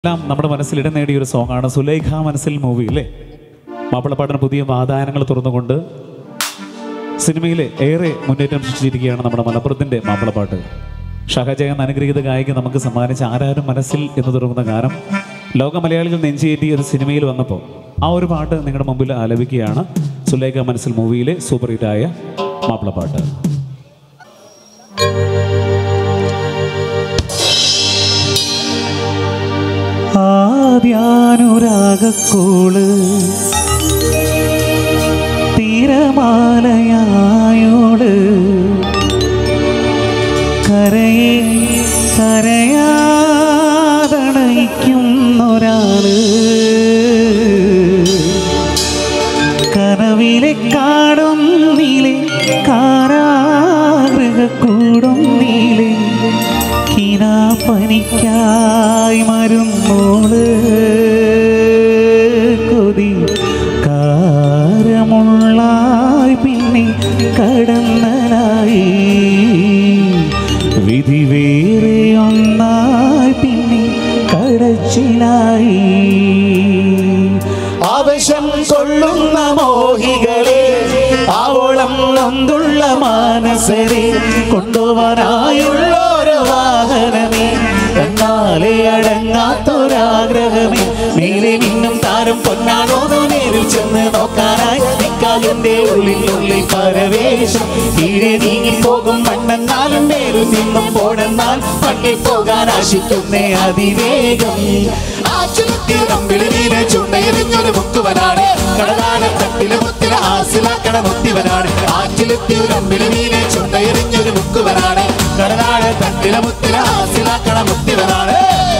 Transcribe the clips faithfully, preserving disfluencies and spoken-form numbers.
എല്ലാം നമ്മുടെ മനസ്സിൽ ഇടം നേടിയ ഒരു സോങ്ങാണ് സുലൈഖ മനസ്സിൽ മൂവി അല്ലേ. മാപ്പിളപ്പാട്ടിന് പുതിയ വാതായനങ്ങൾ തുറന്നുകൊണ്ട് സിനിമയിൽ ഏറെ മുന്നേറ്റം സൃഷ്ടിച്ചിരിക്കുകയാണ് നമ്മുടെ മലപ്പുറത്തിൻ്റെ മാപ്പിളപ്പാട്ട്. ഷഹജയൻ അനുഗ്രഹീത ഗായിക നമുക്ക് സമ്മാനിച്ച ആരാരും മനസ്സിൽ എന്ന് തുടങ്ങുന്ന ഗാനം ലോക മലയാളികൾ നെഞ്ചേറ്റി ഒരു സിനിമയിൽ വന്നപ്പോൾ ആ ഒരു പാട്ട് നിങ്ങളുടെ മുമ്പിൽ ആലപിക്കുകയാണ്. സുലൈഖ മനസ്സിൽ മൂവിയിലെ സൂപ്പർ ഹിറ്റായ മാപ്പിളപ്പാട്ട്. ആദ്യാനുരാഗക്കോള് തീരമാലയായോള് കരയെ കരയാതണയിക്കുന്നൊരാള് കനവിലെ കാടും നീലെ കാരാഗൃഹക്കൂടും നീലെ പനിക്കായി മരുന്നോള് കൊതി കാരമുള്ളായി പിന്നെ കടന്നലായി വിധി വേറെ ഒന്നായി പിന്നെ കടച്ചിലായി ആവശ്യം കൊള്ളുന്ന മോഹികളെ ആവോളം നൊന്തുള്ള മാനസരെ കൊണ്ടുപോവാനായുള്ളൊരു വാഹനമേ എന്നാലേ അടങ്ങാത്തൊരാഗ്രഹമേ മേലെ നിന്നും താരം പൊന്നാണോന്നോ നേരിൽ ചെന്ന് നോക്കാനായി നിക്കാലിന്റെ ഉള്ളിൽ ഉള്ളിൽ പരവേശം കീഴെ നീങ്ങിപ്പോകും മണ്ണെന്നാലും നേരിൽ നിന്നും പോടെന്നാൽ മണ്ണിൽ പോകാൻ ആശിക്കുന്നേ അതിവേഗം ിലെ ചുണ്ടയെറിഞ്ഞൊരു മുത്തുവനാണ് കടലാന തട്ടിലെ മുത്തിലെ ആസിലാക്കണ മുത്തിവനാണ് ആറ്റിലെത്തിയൊരമ്പിലെ നീലെ ചുണ്ടയെറിഞ്ഞൊരു മുക്കുവനാണ് കടലാന തട്ടിലെ മുത്തിലെ ആസിലാക്കണ മുത്തിവനാണ്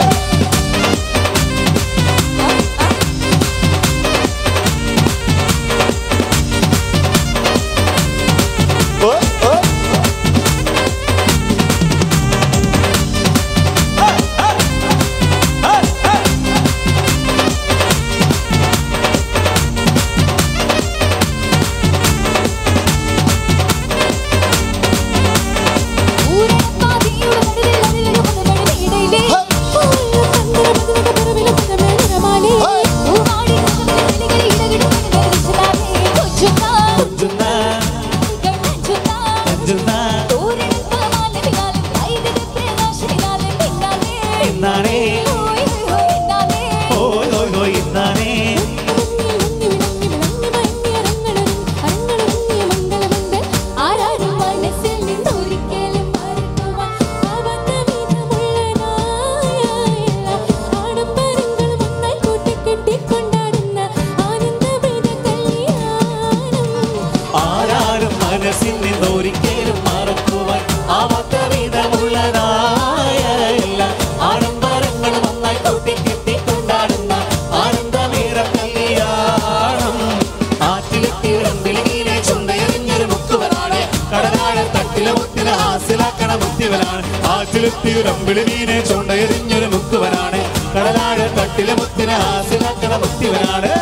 ഒരിക്കലും മറക്കുവാൻ ആവാത്ത വിധമുള്ളതായ എല്ലാ ആഡംബരങ്ങളും ഒന്നായി കൂട്ടിക്കെട്ടി കൊണ്ടാടുന്ന ആനന്ദമേറ കല്യാണം ആറ്റിലെത്തിയിടമ്പിലെ ചുണ്ടയെറിഞ്ഞൊരു മുക്കുവനാണ് കടലാഴ തട്ടിലെ മുത്തിലെ ഹാസിലാക്കണ മുത്തിവനാണ് ആറ്റിലെത്തിയിടമ്പിലെ ചുണ്ടയെറിഞ്ഞൊരു മുക്കുവനാണ് കടലാഴ തട്ടിലെ മുത്തിലെ ഹാസിലാക്കണ മുത്തിവനാണ്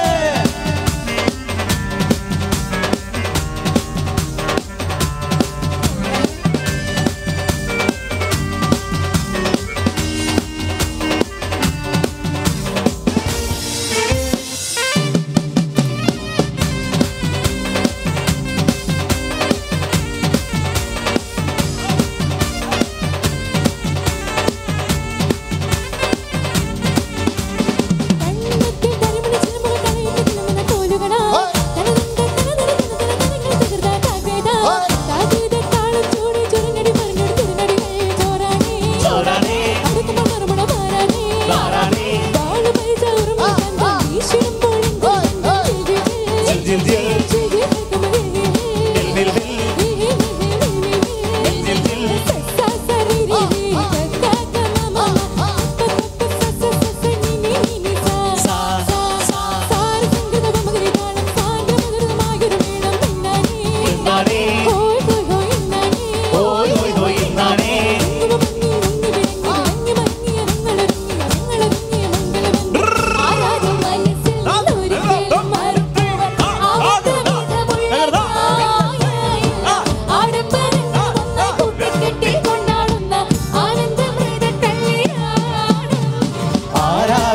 Thank you.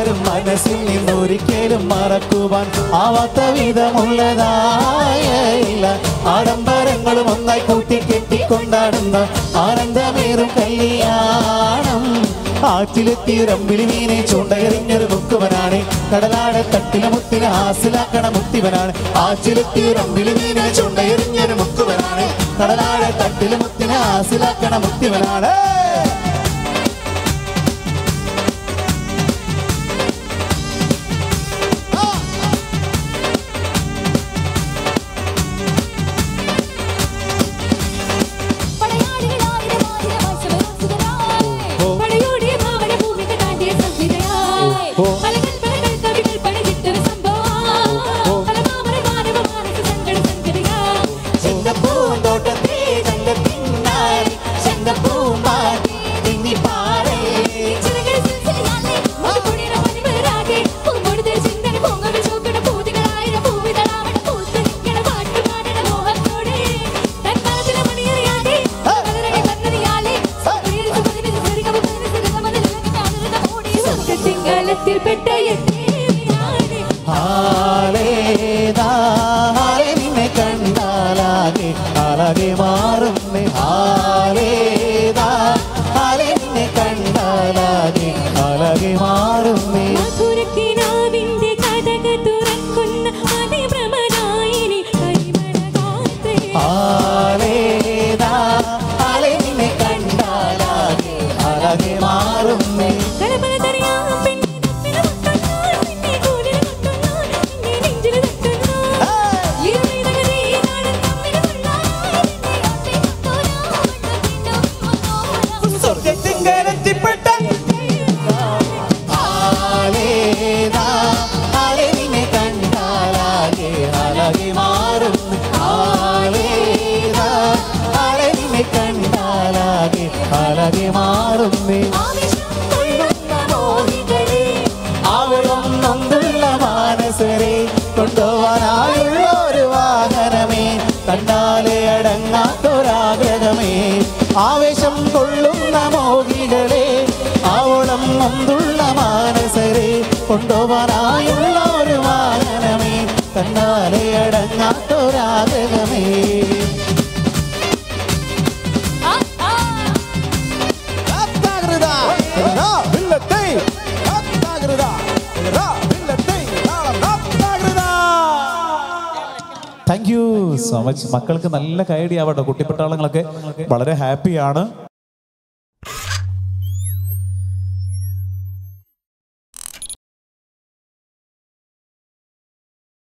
ആരും മനസ്സിൽ നിന്നൊരിക്കലും മറക്കുവാൻ ആവാത്ത വിധമുള്ളതായ ഇല്ല. ആഡംബരങ്ങളും ഒന്നായി കൂട്ടി കെട്ടിക്കൊണ്ടാടുന്ന ആനന്ദമേറും കല്യാണം. ആറ്റിലെത്തിയൊരമ്പിളി മീനെ ചൂണ്ടയെറിഞ്ഞൊരു മുക്കുവനാണ്. കടലാടെ തട്ടിലെ മുത്തിനെ ഹാസിലാക്കണ മുത്തിവനാണ്. ആറ്റിലെത്തിയൊരമ്പിളി മീനെ ചൂണ്ടയെറിഞ്ഞൊരു മുക്കുവനാണ്. കടലാടെ തട്ടിലെ മുത്തിനെ ഹാസിലാക്കണ മുത്തിവനാണ്. നിന്നെ കണ്ടാലാകെ അലകെ മാറുന്നേ. ഹാലേതാ ഹാലേ നിന്നെ കണ്ടാലാകെ അലകെ മാറുന്നേ. ഹാലേതാ ഹാലേ നിന്നെ കണ്ടാലാകെ അലകെ മാറുന്നേ. അവളും നൊന്തുള്ള മാനസരെ കൊണ്ടുപോവാനായുള്ള ഒരു വാഹനമേ. കണ്ടാലെ അടങ്ങാത്തൊരാഗ്രഹമേ. ആവേശം കൊള്ളുന്ന മോഹികളെ അവളും നൊന്തുള്ള മാനസരെ കൊണ്ടുപോവാനായുള്ള ഒരു വാഹനമേ. കണ്ടാലെ അടങ്ങാത്തൊരാഗ്രഹമേ. Thank you so much. മക്കൾക്ക് നല്ല കൈഡി ആവട്ടെ. കുട്ടിപ്പട്ടാളങ്ങളൊക്കെ വളരെ ഹാപ്പിയാണ്.